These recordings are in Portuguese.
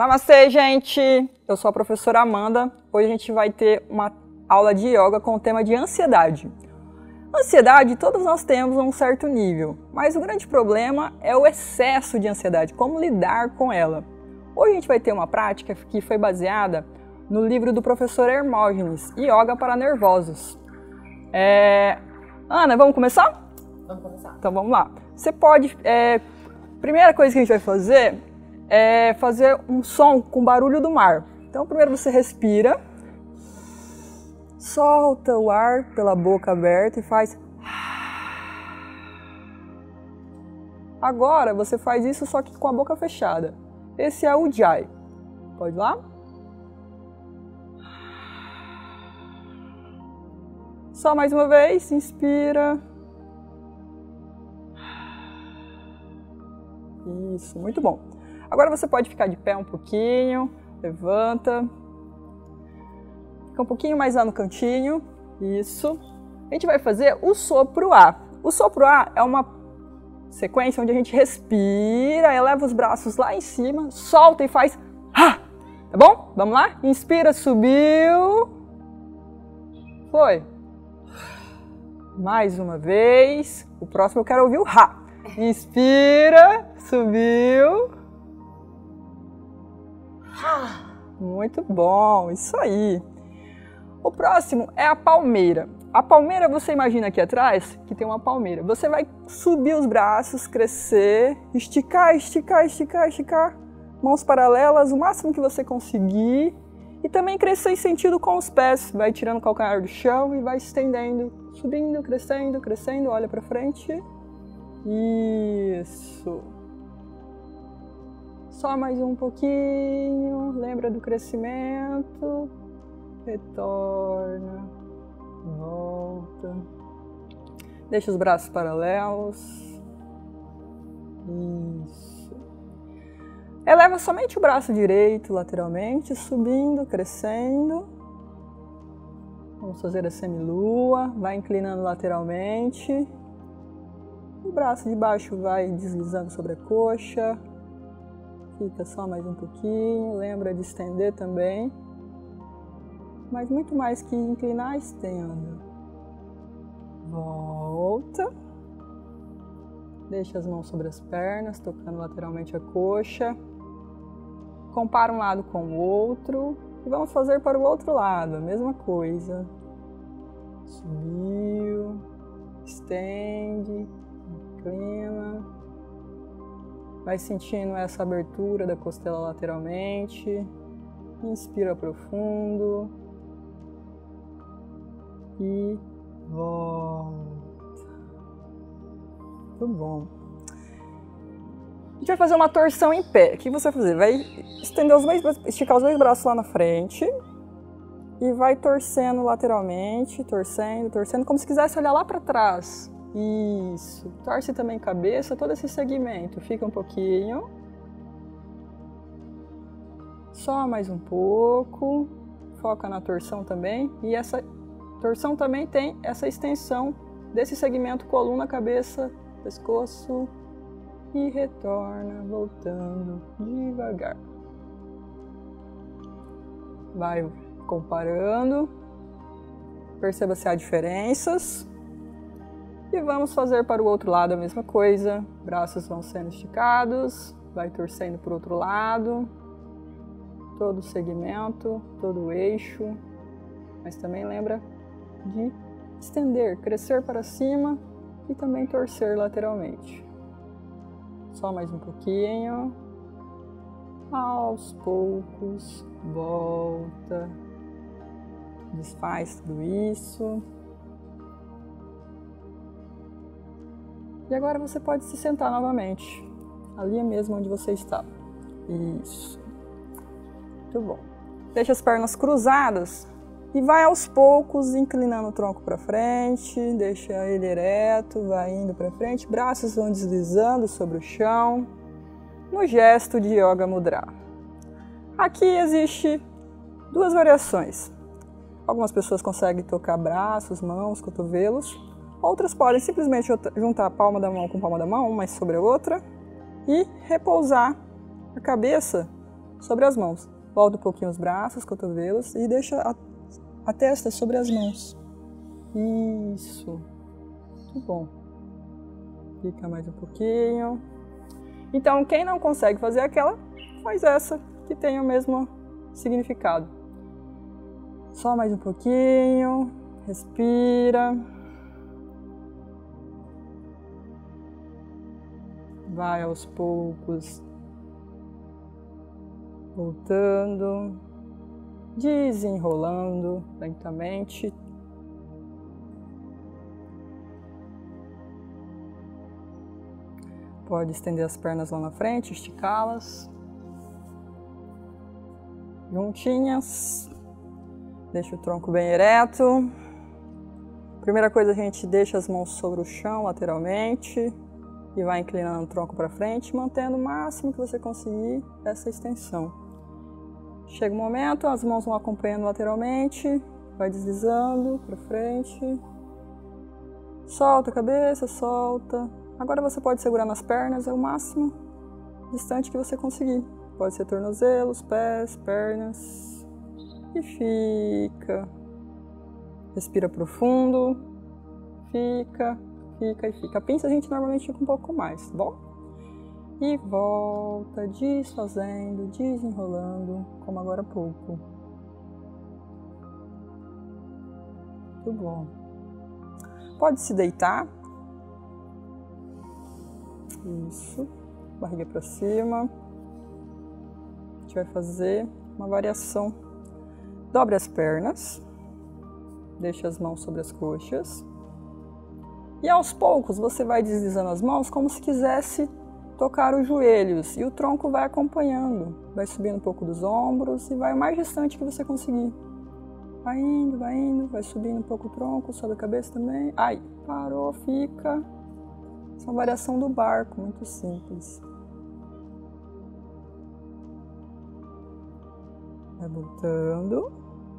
Namastê, gente! Eu sou a professora Amanda. Hoje a gente vai ter uma aula de yoga com o tema de ansiedade. Ansiedade todos nós temos a um certo nível, mas o grande problema é o excesso de ansiedade, como lidar com ela. Hoje a gente vai ter uma prática que foi baseada no livro do professor Hermógenes, Yoga para Nervosos. Ana, vamos começar? Vamos começar. Então vamos lá. Você pode... primeira coisa que a gente vai fazer é fazer um som com barulho do mar. Então primeiro você respira, solta o ar pela boca aberta e faz... Agora você faz isso só que com a boca fechada. Esse é o Ujjayi. Pode ir lá? Só mais uma vez, inspira. Isso, muito bom. Agora você pode ficar de pé um pouquinho, levanta. Fica um pouquinho mais lá no cantinho, isso. A gente vai fazer o sopro A. O sopro A é uma sequência onde a gente respira, eleva os braços lá em cima, solta e faz tá bom? Vamos lá? Inspira, subiu. Foi. Mais uma vez. O próximo eu quero ouvir o Rá. Inspira, subiu. Muito bom, isso aí. O próximo é a palmeira. A palmeira, você imagina aqui atrás que tem uma palmeira. Você vai subir os braços, crescer, esticar, esticar, esticar, esticar. Mãos paralelas, o máximo que você conseguir. E também crescer em sentido com os pés. Vai tirando o calcanhar do chão e vai estendendo. Subindo, crescendo, crescendo. Olha para frente. Isso. Só mais um pouquinho. Lembra do crescimento. Retorna. Volta. Deixa os braços paralelos. Isso. Eleva somente o braço direito lateralmente, subindo, crescendo. Vamos fazer a semilua. Vai inclinando lateralmente. O braço de baixo vai deslizando sobre a coxa. Fica só mais um pouquinho. Lembra de estender também. Mas muito mais que inclinar, estenda. Volta. Deixa as mãos sobre as pernas, tocando lateralmente a coxa. Compara um lado com o outro. E vamos fazer para o outro lado, a mesma coisa. Subiu. Estende. Inclina. Vai sentindo essa abertura da costela lateralmente. Inspira profundo. E volta. Muito bom. A gente vai fazer uma torção em pé. O que você vai fazer? Vai estender esticar os dois braços lá na frente. E vai torcendo lateralmente, torcendo, torcendo, como se quisesse olhar lá para trás. Isso. Torce também a cabeça, todo esse segmento. Fica um pouquinho. Só mais um pouco. Foca na torção também. E essa torção também tem essa extensão desse segmento coluna, cabeça, pescoço. E retorna, voltando devagar. Vai comparando. Perceba se há diferenças. E vamos fazer para o outro lado a mesma coisa. Braços vão sendo esticados. Vai torcendo para o outro lado. Todo o segmento, todo o eixo. Mas também lembra de estender, crescer para cima e também torcer lateralmente. Só mais um pouquinho. Aos poucos, volta. Desfaz tudo isso. E agora você pode se sentar novamente. Ali mesmo onde você está. Isso. Muito bom. Deixa as pernas cruzadas. E vai aos poucos inclinando o tronco para frente, deixa ele ereto, vai indo para frente, braços vão deslizando sobre o chão, no gesto de Yoga Mudra. Aqui existe duas variações. Algumas pessoas conseguem tocar braços, mãos, cotovelos, outras podem simplesmente juntar a palma da mão com a palma da mão, uma sobre a outra, e repousar a cabeça sobre as mãos. Volta um pouquinho os braços, cotovelos e deixa a testa sobre as mãos. Isso. Muito bom. Fica mais um pouquinho. Então, quem não consegue fazer aquela, faz essa, que tem o mesmo significado. Só mais um pouquinho. Respira. Vai aos poucos, voltando, desenrolando lentamente. Pode estender as pernas lá na frente, esticá-las. Juntinhas. Deixa o tronco bem ereto. Primeira coisa, a gente deixa as mãos sobre o chão lateralmente e vai inclinando o tronco para frente, mantendo o máximo que você conseguir essa extensão. Chega o momento, as mãos vão acompanhando lateralmente, vai deslizando para frente. Solta a cabeça, solta. Agora você pode segurar nas pernas, é o máximo distante que você conseguir. Pode ser tornozelos, pés, pernas. E fica. Respira profundo. Fica e fica. A pinça a gente normalmente fica um pouco mais, tá bom? E volta, desfazendo, desenrolando, como agora há pouco. Muito bom. Pode se deitar. Isso. Barriga para cima. A gente vai fazer uma variação. Dobre as pernas. Deixe as mãos sobre as coxas. E aos poucos você vai deslizando as mãos como se quisesse tocar os joelhos. E o tronco vai acompanhando. Vai subindo um pouco dos ombros e vai o mais distante que você conseguir. Vai indo, vai subindo um pouco o tronco, sobe a cabeça também. Ai, parou, fica. Essa é uma variação do barco, muito simples. Vai voltando.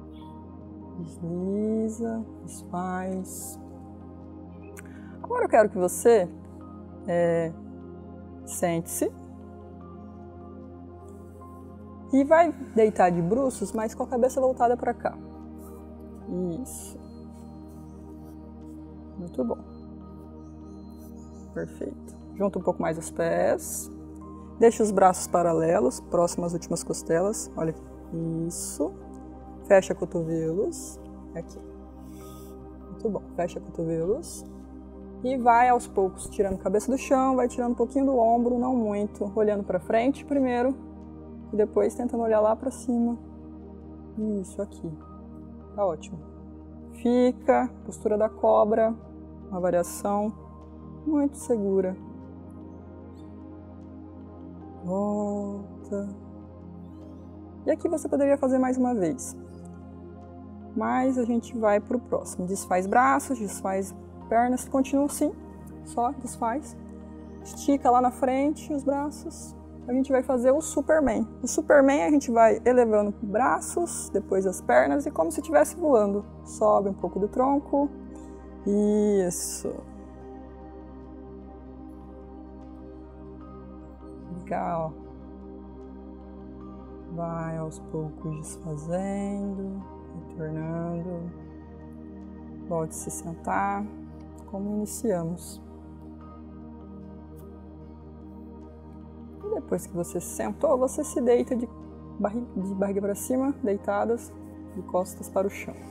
Desliza, desfaz. Agora eu quero que você sente-se e vai deitar de bruços, mas com a cabeça voltada para cá. Isso. Muito bom. Perfeito. Junta um pouco mais os pés. Deixa os braços paralelos, próximos às últimas costelas. Olha aqui. Isso. Fecha cotovelos. Aqui. Muito bom. Fecha cotovelos. E vai aos poucos tirando a cabeça do chão, vai tirando um pouquinho do ombro, não muito. Olhando para frente primeiro. E depois tentando olhar lá para cima. Isso, aqui. Tá ótimo. Fica. Postura da cobra. Uma variação muito segura. Volta. E aqui você poderia fazer mais uma vez. Mas a gente vai para o próximo. Desfaz braços, desfaz pernas. Continua assim. Só desfaz. Estica lá na frente os braços. A gente vai fazer o Superman. O Superman a gente vai elevando braços, depois as pernas e como se estivesse voando. Sobe um pouco do tronco. Isso. Legal. Vai aos poucos desfazendo, retornando. Volte a se sentar, como iniciamos. E depois que você se sentou, você se deita de barriga para cima, deitadas, de costas para o chão.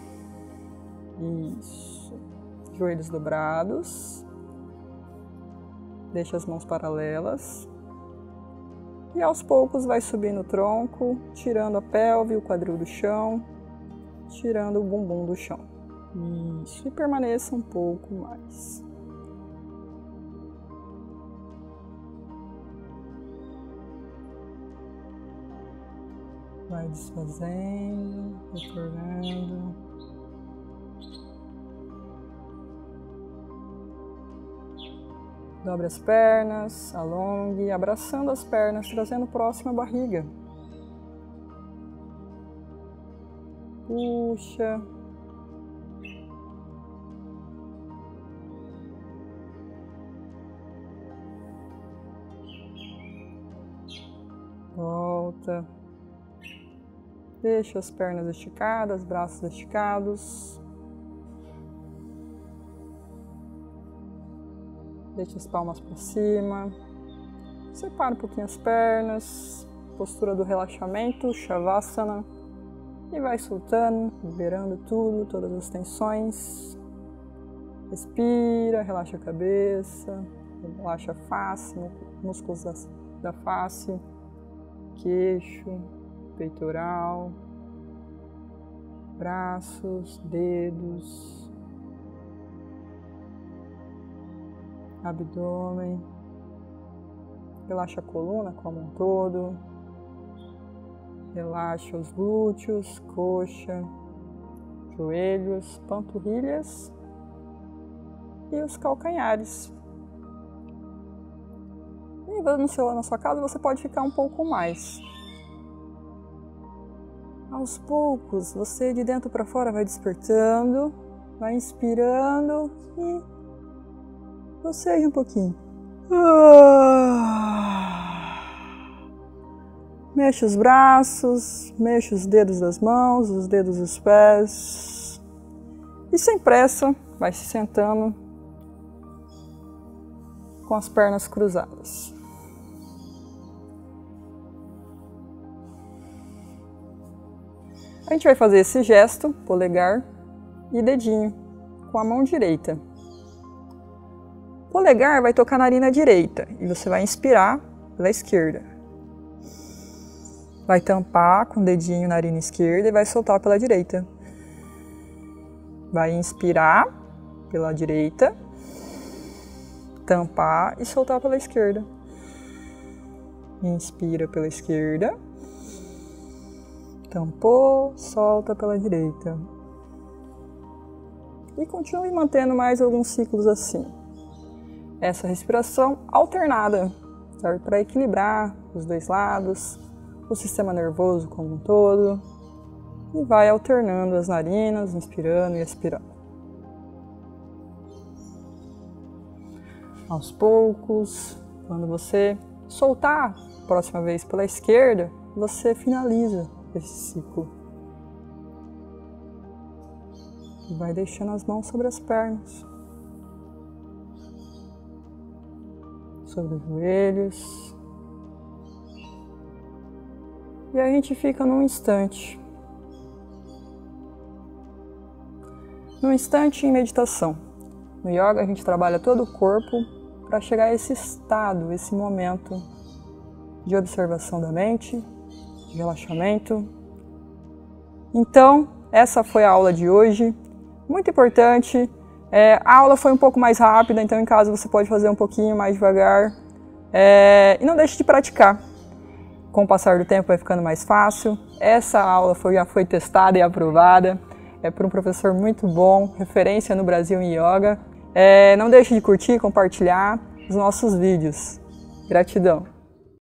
Isso. Joelhos dobrados. Deixa as mãos paralelas. E aos poucos vai subindo o tronco, tirando a pelve, o quadril do chão, tirando o bumbum do chão. Isso, e permaneça um pouco mais. Vai desfazendo, retornando. Dobre as pernas, alongue, abraçando as pernas, trazendo próximo a barriga. Puxa. Volta. Deixa as pernas esticadas, braços esticados. Deixa as palmas para cima. Separa um pouquinho as pernas. Postura do relaxamento, Shavasana. E vai soltando, liberando tudo, todas as tensões. Respira, relaxa a cabeça, relaxa a face, músculos da face, queixo, peitoral, braços, dedos, abdômen. Relaxa a coluna como um todo. Relaxa os glúteos, coxa, joelhos, panturrilhas e os calcanhares. E na sua casa você pode ficar um pouco mais. Aos poucos, você de dentro para fora vai despertando, vai inspirando e boceja um pouquinho. Mexe os braços, mexe os dedos das mãos, os dedos dos pés. E sem pressa, vai se sentando com as pernas cruzadas. A gente vai fazer esse gesto, polegar e dedinho, com a mão direita. Polegar vai tocar na narina direita e você vai inspirar pela esquerda. Vai tampar com o dedinho na narina esquerda e vai soltar pela direita. Vai inspirar pela direita, tampar e soltar pela esquerda. Inspira pela esquerda, tampou, solta pela direita. E continue mantendo mais alguns ciclos assim. Essa respiração alternada serve para equilibrar os dois lados, o sistema nervoso como um todo, e vai alternando as narinas, inspirando e expirando. Aos poucos, quando você soltar a próxima vez pela esquerda, você finaliza esse ciclo. E vai deixando as mãos sobre as pernas, sobre os joelhos. E a gente fica num instante em meditação. No yoga a gente trabalha todo o corpo para chegar a esse estado, esse momento de observação da mente, de relaxamento. Então, essa foi a aula de hoje, muito importante. A aula foi um pouco mais rápida, então em casa você pode fazer um pouquinho mais devagar. E não deixe de praticar. Com o passar do tempo vai ficando mais fácil. Essa aula já foi testada e aprovada. É por um professor muito bom, referência no Brasil em yoga. Não deixe de curtir e compartilhar os nossos vídeos. Gratidão!